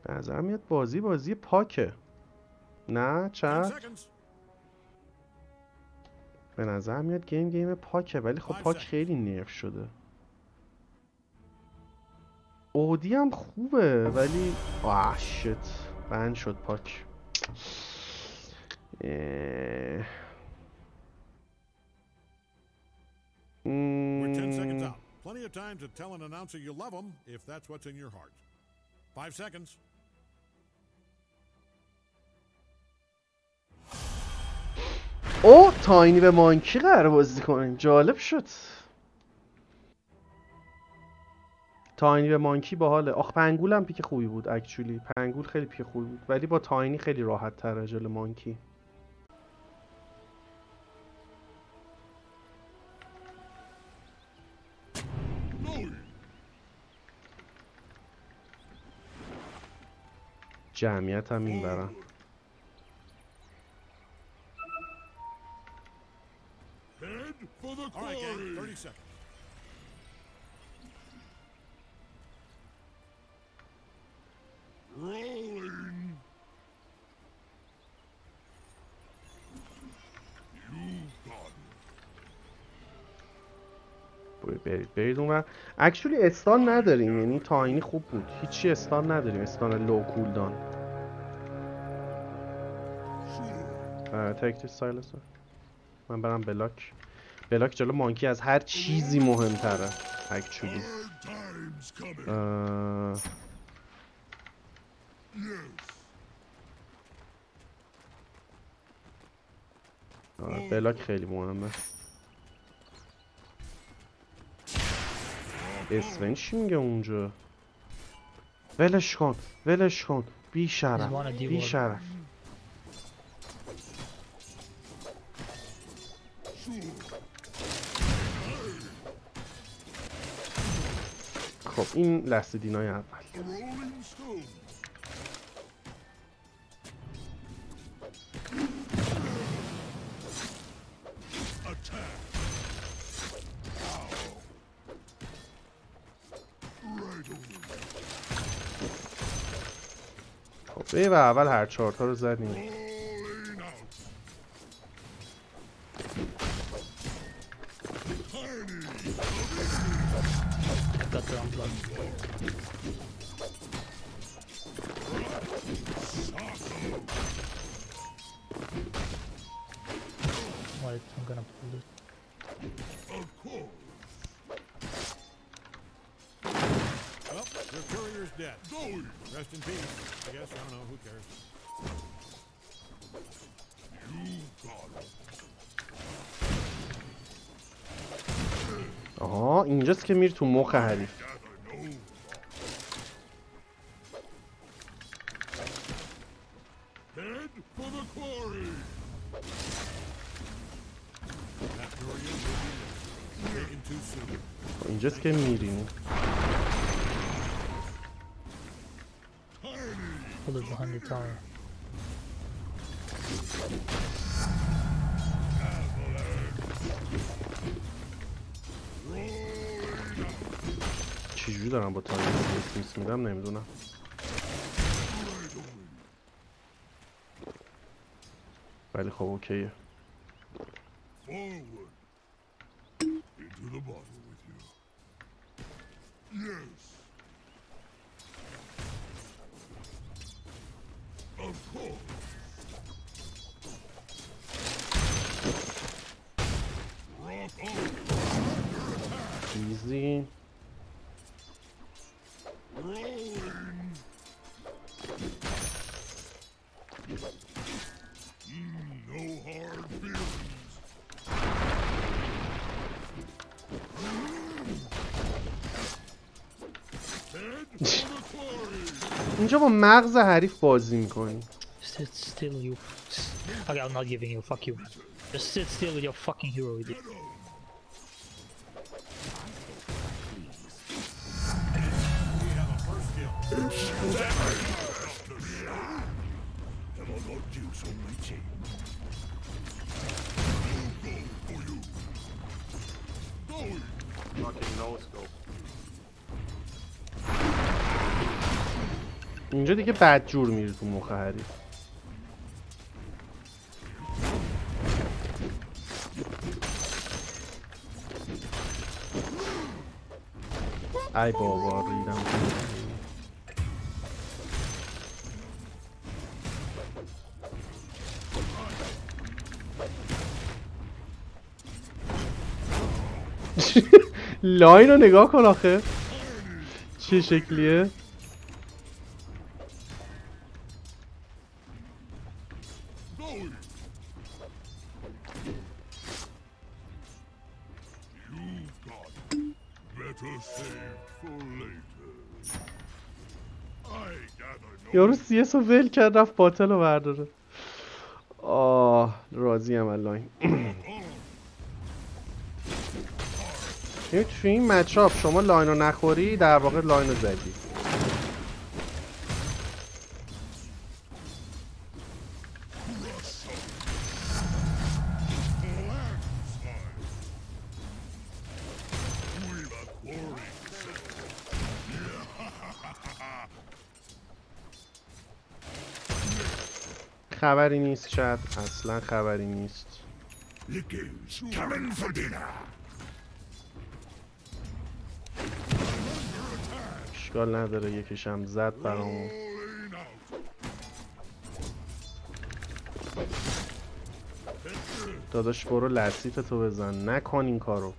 به نظر میاد بازی پاکه. نه چه؟ به نظر میاد گیم پاکه، ولی خب پاک خیلی نرف شده. اودی هم خوبه ولی شت بند شد پاک. We're 10 seconds out. Plenty of time to tell an announcer you love them if that's what's in your heart. 5 seconds. او تاینی به مانکی قرار بازی کنیم، جالب شد. تاینی به مانکی باحاله. آخ پنگول هم پیک خوبی بود اکچولی. پنگول خیلی پیک خوبی بود ولی با تاینی خیلی راحت تره جلو مانکی. جمعیت هم این برن. All right, gang, 30 seconds. Rolling. برید اون ور. اکچولی استان نداریم، یعنی تاینی خوب بود. هیچی استان نداریم، استان لو کولدان. تکتیس سایلنسر. من برم بلاک. بلاک جلو مانکی از هر چیزی مهمتره اکچولی. بلاک خیلی مهمه. اسون چی میگه اونجا؟ ولش کن ولش کن، بی شرف بی شرف. خب این لحظه دینای اول. خب ویو اول هر چهارتا رو زدیم. Wait, I'm gonna pull it. Well, your courier's dead. Rest in peace. I guess, I don't know, who cares? آها اینجاست که میری تو مخ حریف. اینجاست که میریم. Pull it behind the tower. چجوری دارم با تایم میس میدم نمیدونم. ولی خب اوکیه. ایزی. اینجا با مغز حریف بازی میکنی. Sit still, you. Okay, I'm not giving you. Fuck you. Just sit still with your fucking hero, idiot. Fucking no scope. اینجا دیگه بدجور میری تو مخ حریف. ای بابا ریدم. لاین رو نگاه کن آخه چه شکلیه. یارو CS رو ول کرد رفت باتل رو برداره. آه راضی ام الان. توی این مچاپ شما لاین رو نخوری در واقع لاین رو زدی. خبری نیست چت، اصلا خبری نیست. اشکال نداره یکیشم زد برامون. داداش برو لسیفتو بزن، نکن این کارو.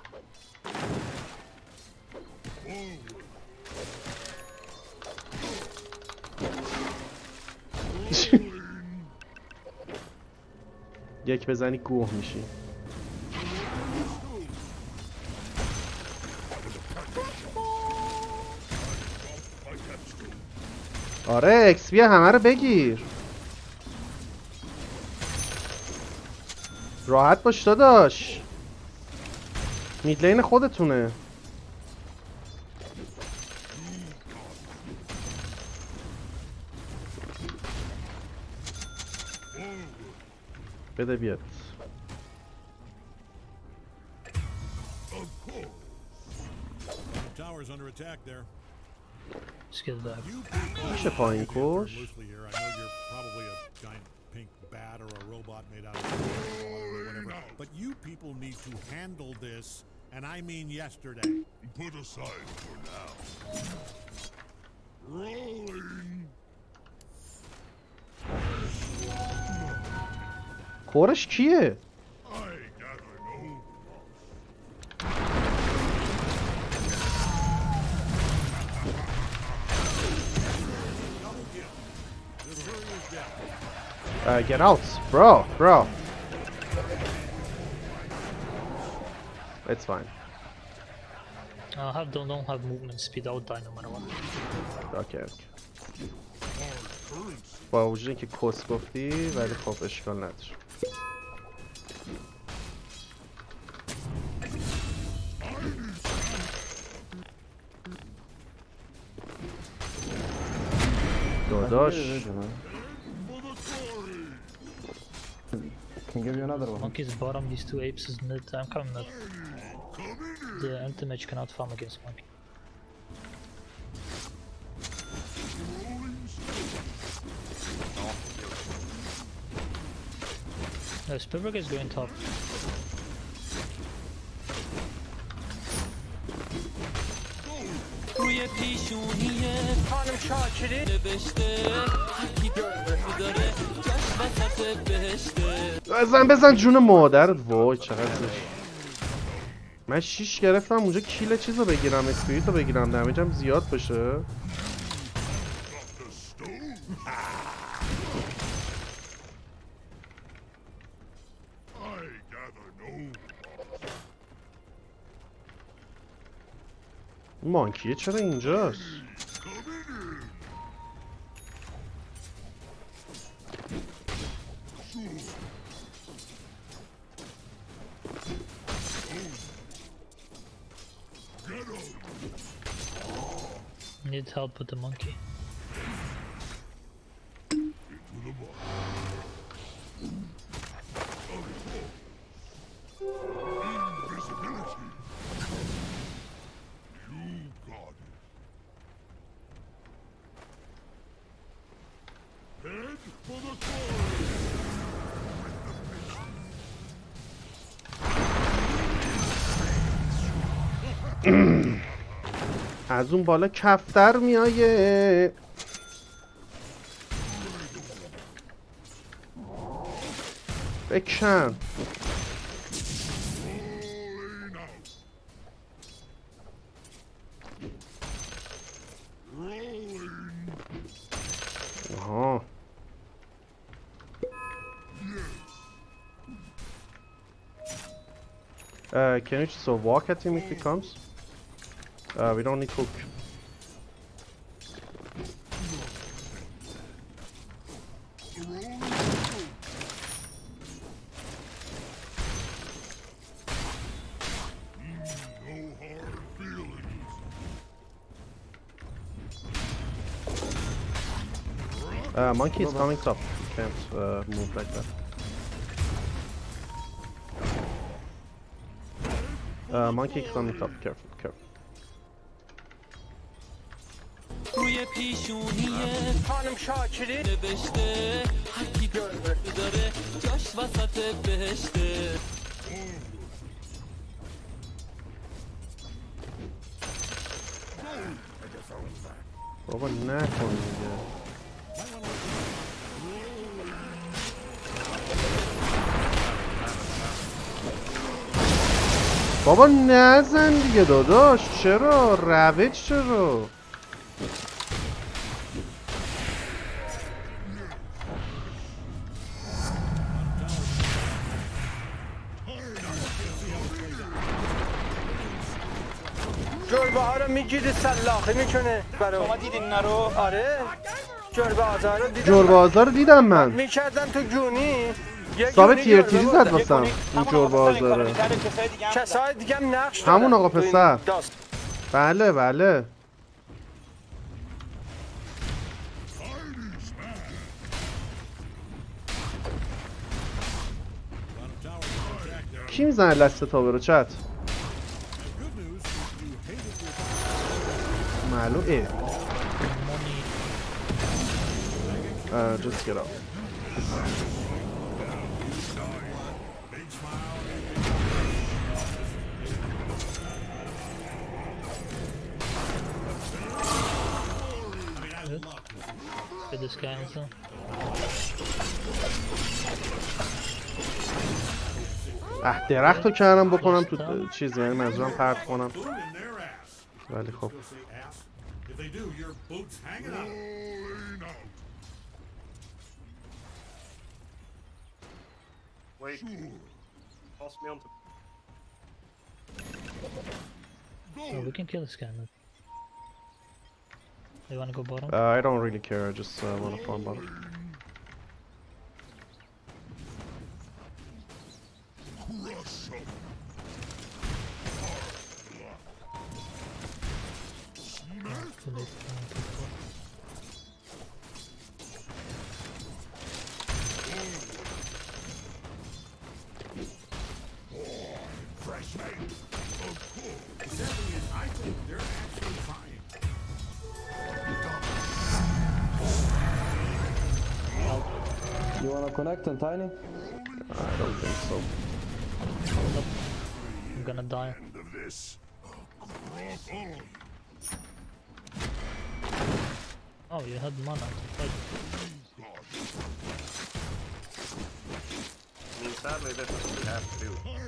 یک بزنی گوه میشی. آره ایکس بی همه رو بگیر. راحت باش داداش، میدلین خودتونه. بده بیاد. میشه پایین کش. But you people need to handle this, and I mean yesterday. Put aside for now. Rolling. کورش کیه؟ Get out, bro. It's fine. Don't have movement speed. I'll die no matter what. Okay. با وجود اینکه کس گفتی ولی خب اشکال نداره. داداش. Can give you another one. Monkey's bottom, these two apes is mid. I'm coming up. The anti-mage cannot farm against monkey. No, Spivberg is going top. روی پیشونیه خانم شاکری نوشته داره جاش وسط بهشته. بزن جون مادرت. وای چقدر زشت. من 6 گرفتم اونجا کیل چیزو بگیرم، اسپریتو بگیرم، دمیجم زیاد بشه. مانکیه چرا اینجاست؟ Need help with the monkey. از اون بالا کفتر میایه. بکن. آها. Can you just walk at him if he comes? We don't need hook. Monkey is coming top. You can't move like that. Monkey coming top. Careful, careful. روی پیشونیه خانم شاکری نوشته هر کی داره جاش وسط بهشته. بابا نکن دیگه. بابا نزن دیگه داداش. چرا؟ روج چرا؟ جربه ها رو میگیری سلاخی میکنه برای شما دیدین اینا رو؟ آره جربه آزار رو دیدم. جربه آزار رو دیدم من. میکردن تو جونی. ثابت تیرتیزی زد واسم اون جربه آزاره. کسای دیگه هم نقش دارن. همون آقا پسر. بله بله. کی میزنه لست تابه رو چت؟ معلومه. Just get out. Get this guy also. درخت رو کردم بکنم تو چیز، یعنی منظورم پرت کنم. ولی خب Wait. Pass me on to... Oh, we can kill this guy. They wanna go bottom? I don't really care, I just wanna farm bottom. You wanna connect on Tiny? I don't think so. I'm gonna die. Oh, you had mana to fight. I mean, sadly, this is what we have to do.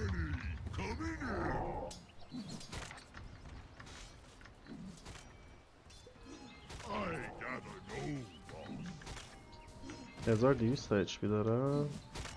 هزار 200 HP داره.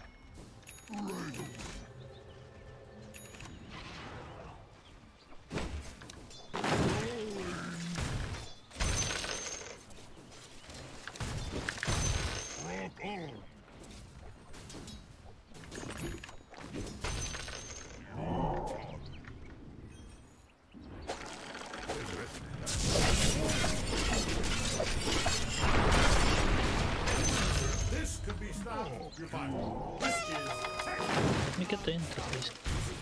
Let me get the intro, please.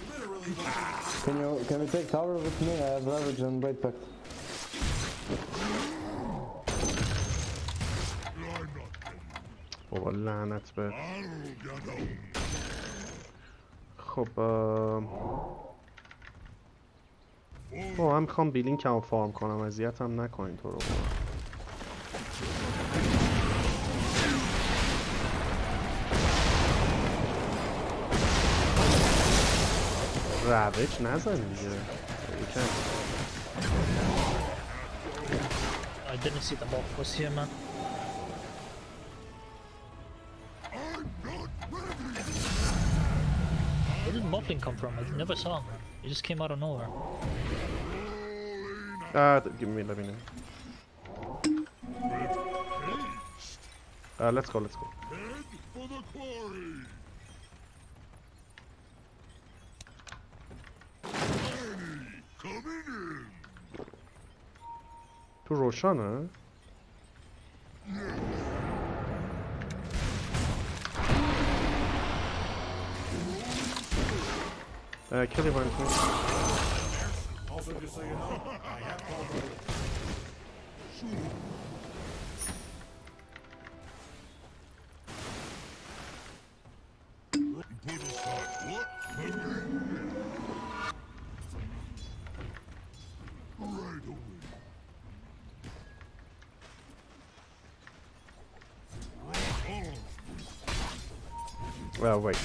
Can we take tower with me? I have leverage and weight pact. بابا لعنت به خب من میخوام بیلینگ کم فارم کنم، اذیتم نکنین تو رو روج نزن دیگه. I didn't see the ball was here, man. Where did Moblin come from? I never saw him, man. He just came out of nowhere. Give me, let me know. Let's go, let's go. تو روشنه؟ کلی باید کنیم. Also, just so you know, I have called you. Put aside what? Right away. Wait.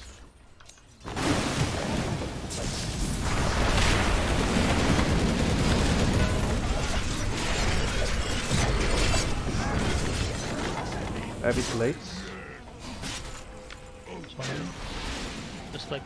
A bit late. Just like.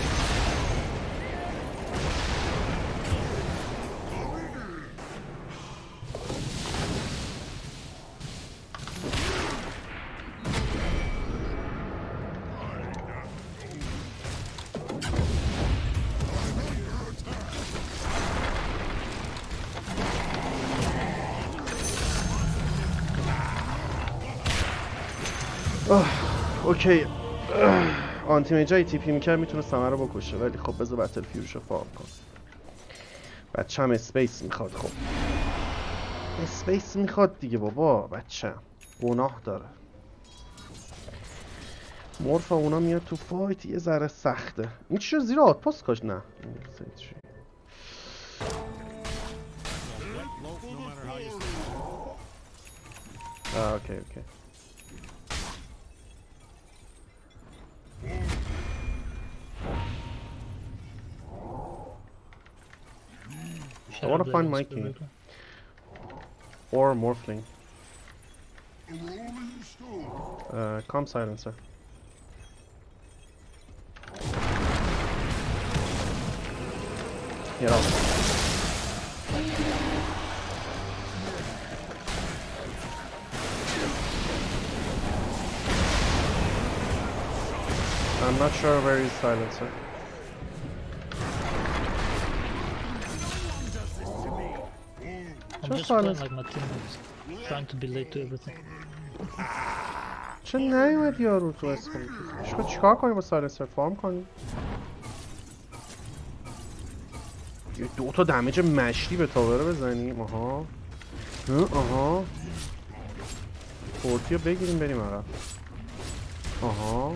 اوکی آنتی میجای تیپی میکرد میتونه سمه رو بکشه، ولی خب بذار بتل فیوش رو فارم کن. بچه هم اسپیس میخواد. خب اسپیس میخواد دیگه بابا، بچه گناه داره. مورف اونا میاد تو فایت یه ذره سخته. این چی شد زیر آتپاس کاش؟ نه اوکی I want to find my king. Or Morphling. Calm silencer. Get out. I'm not sure where is silencer. I'm just playing like my teammates, trying to be late to everything. چه نیومد یارو تو اسم چیکار کنیم با سایلنسر فارم کنیم؟ یه دوتا دمیج مشتی به تاوره بزنیم. آها فورتی رو بگیریم بریم عقب. آها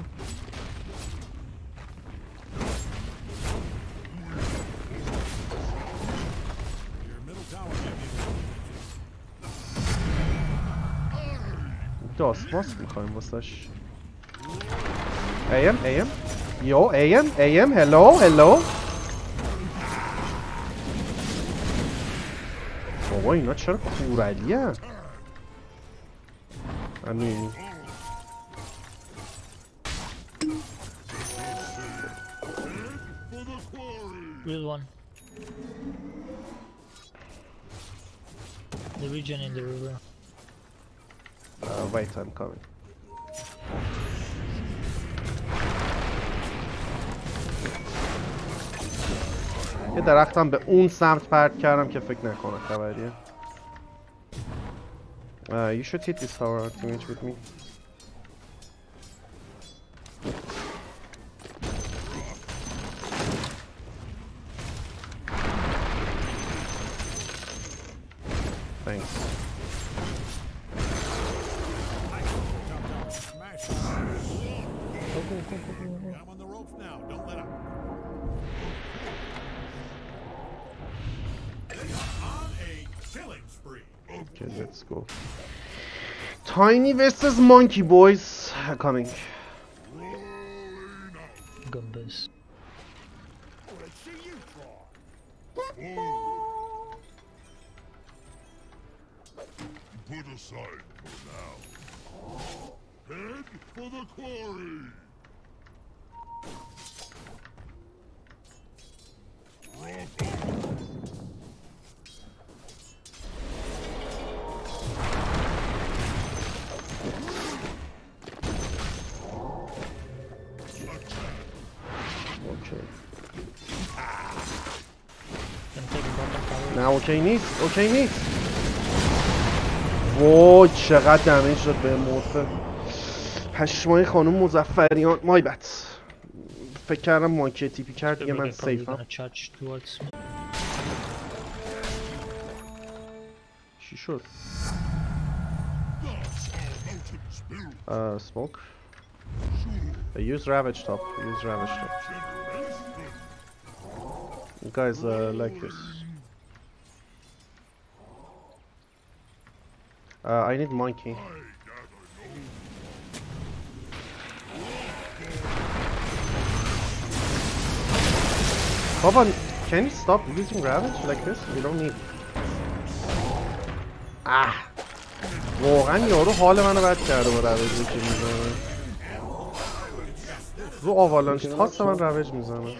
داست ماست میخوایم واسش. AM یو AM هلو بابا اینا چرا کورالی هست؟ همینی Real one. The region in the river. Wait, I'm coming. یه درختم به اون سمت پرت کردم که فکر نکنه خبریه. You should hit this tower ultimate with me. Thanks. I'm on the ropes now. Don't let up. On a killing spree. Okay, let's go. Tiny versus Monkey boys coming. Gumbas. Let's see you try. Put aside for now. Head for the quarry. نه اوکی نیست، اوکی نیست. وای چقدر دمیج داد به مرفه. پشمای خانم مظفریان. مای بد. فکر کردم مانکی تیپی کرد دیگه من سیفم. چی شد؟ Smoke. Use Ravage top. Use Ravage top. You guys like this. I need monkey. Baba, can you stop using Ravage like this? We don't need. واقعا یارو حال منو بد کرده با رویجی که میزنه. رو آوالانش تاست من رویج میزنه.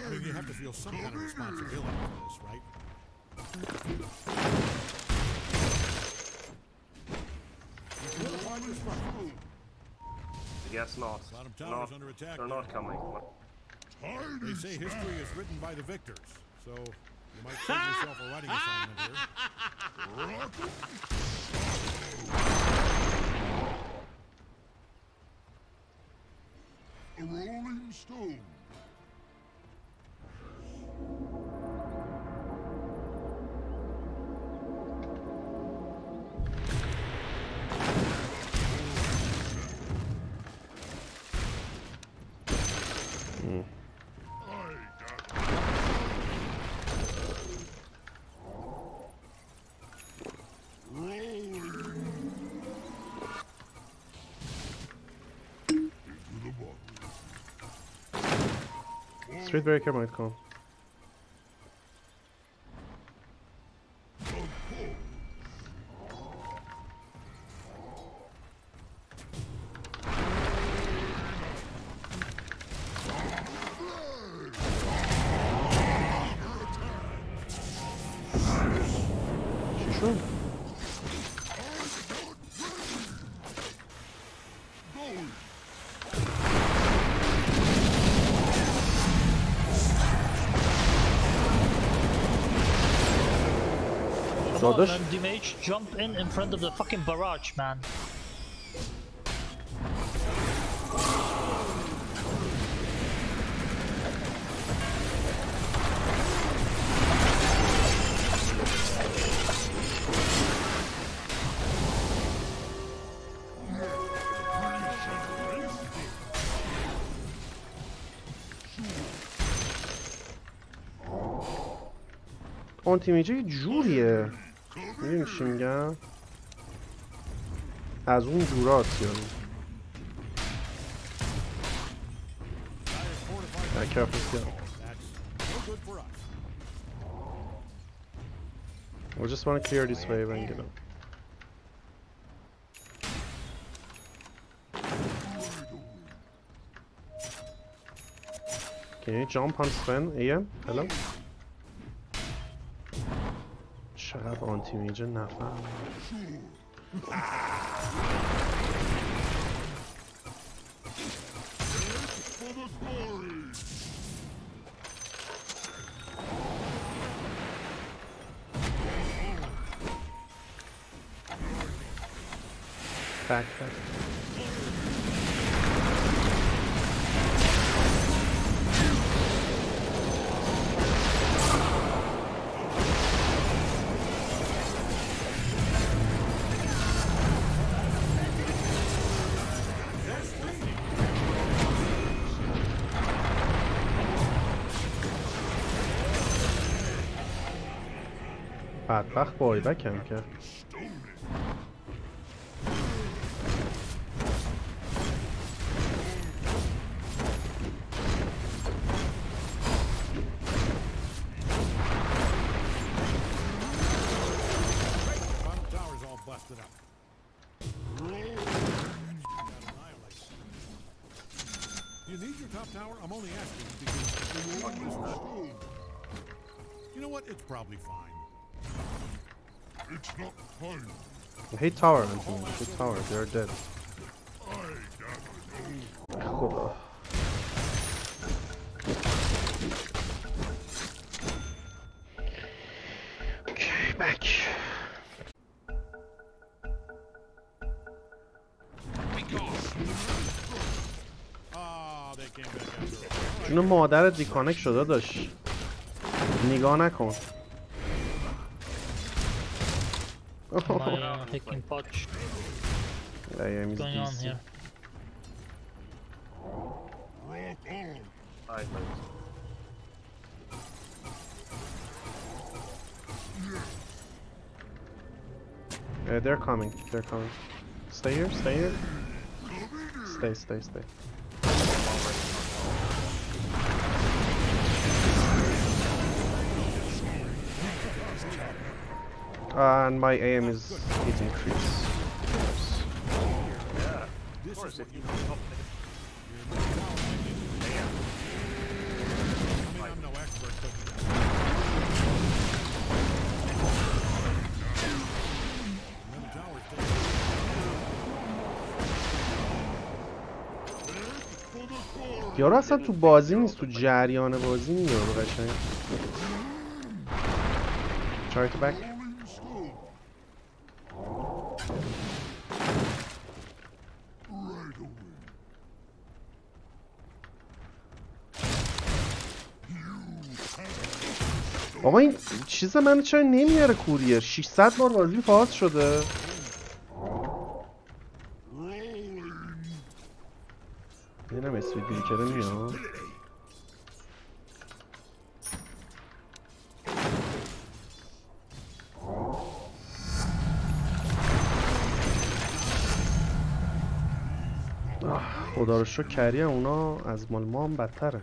Guess not. They're not coming. They say history is written by the victors, so you might save yourself a writing assignment here. A rolling stone. Street Breaker might come. She should. Come on, man, Dimage, jump in front of the fucking barrage, man. آنتی میجه یه جوریه. میدونی چی میگم؟ از اون جورات یعنی. We just want to clear this wave and get up. Can you jump on Sven again? Hello? چقدر آنتی میجه نفهم. Back. بدبخت با آیبک هم کرد. You need your top tower? I'm only asking because you know what? It's probably fine. It's not fine. I hate tower, Anthony. I hate tower. They're dead. خدا. Okay, back. جون مادرت دیکانک شده داشت. نگاه نکن. My hacking patch going on here. They're coming. They're coming. Stay here. Stay here. Stay. Stay. Stay. And my aim is hitting creeps. Yeah, of course, if you can help it. I'm no expert, but یارو اصلا تو بازی نیست، تو جریان بازی نیست یارو قشنگ. Try to back. بابا این چیز منو چرا نمیاره کوریر؟ 600 بار بازی پاس شده. اینم اسوید بریکره میاد. خدا رو شکر کریه اونا از مال ما هم بدتره.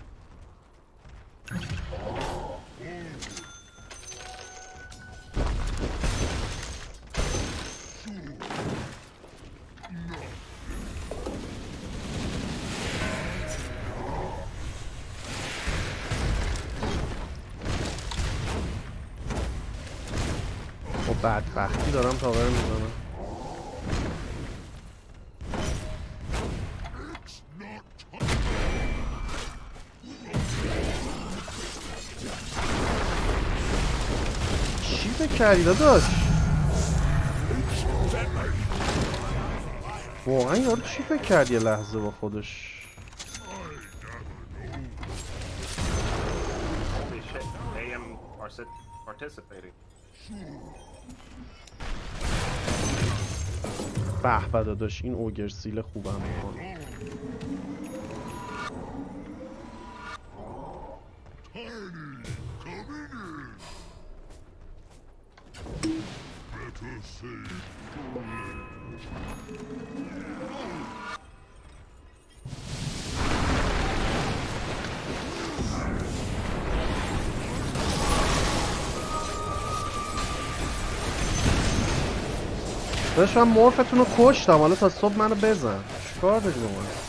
خب بدبختی دارم تاور میزنم. چی فکر کردی داداش؟ واقعا یارو چی فکر کردی یه لحظه با خودش؟ Holy shit, AM are participating. به به داداش این اوگر سیل خوبم میکنه. داشت من مورفتون رو کشتم، حالا تا صبح منو بزن. چیکار داری با من؟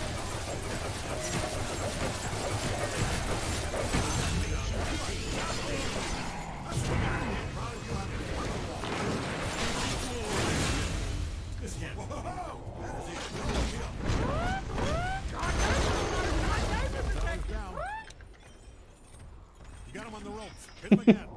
you got him on the ropes. Hit him again.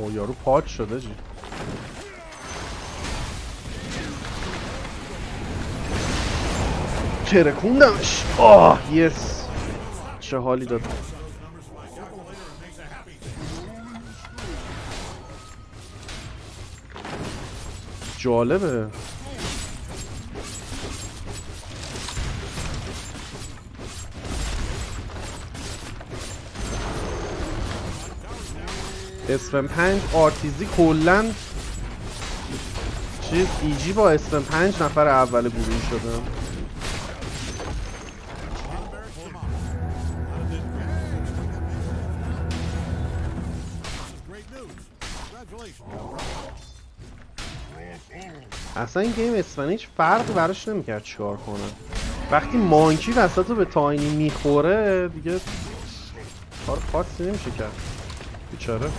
او یارو پاچ شده جی. ترکوندمش. آه یس. چه حالی داد. جالبه. اسفن 5 آرتیزی کلن چیز ایجی با اسفن 5 نفر اول گروهی شده. اصلا این گیم اسفن هیچ فرقی براش نمیکرد چیکار کنه. وقتی مانکی وسط رو به تاینی میخوره دیگه کار خاصی نمیشه کرد. بیچاره.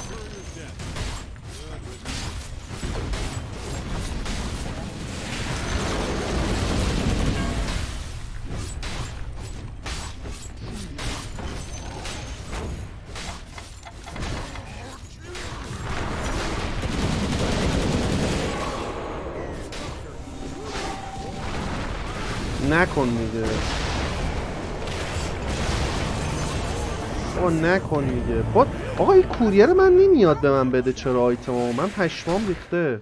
نکن میگه. آقا نکن میگه. آقا این کوریر من نمیاد به من بده. چرا آیتمامو من پشمام ریخته.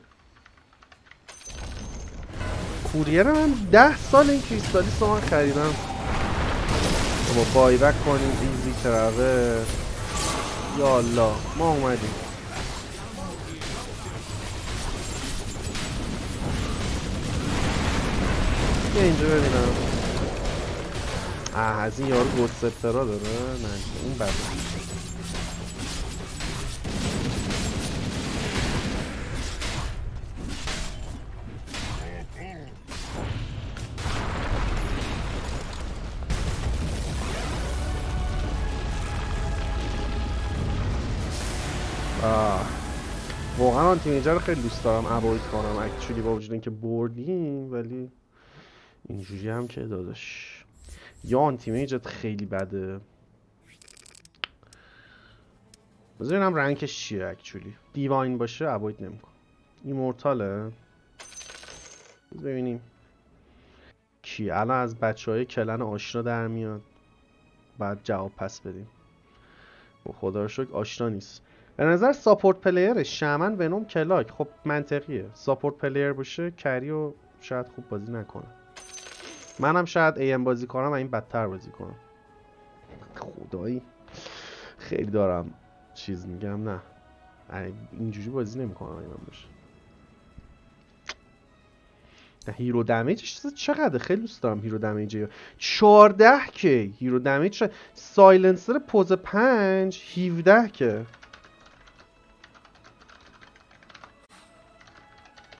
کوریر من 10 سال این کریستالیس رو من خریدم. بابا بای بک کنیم ایزی تراوه. یالا ما اومدیم. یه اینجا ببینم. از این یارو گوت سپترا داره؟ نه اون بده. واقعا آن تیمیجر رو خیلی دوست دارم ابوید کنم اکچولی با وجود اینکه بردیم ولی اینجوری هم که داداش یا آنتی میجت خیلی بده. بذارینم رنکش چیه اکچولی. دیواین باشه ابوید نمیکن. ایمورتاله. ببینیم کی الان از بچهای کلن آشنا در میاد. بعد جواب پس بدیم. خدا رو شکر آشنا نیست. به نظر ساپورت پلیر شمن ونوم کلاک خب منطقیه. ساپورت پلیر باشه کریو شاید خوب بازی نکنه. منم شاید ایم بازی کنم و این بدتر بازی کنم. خدایی خیلی دارم چیز میگم. نه اینجوری بازی نمیکنم این باشه. هیرو دمیجش چقدر خیلی دوست دارم هیرو دمیج 14 که هیرو دمیج. سایلنسر پوز 5 17 که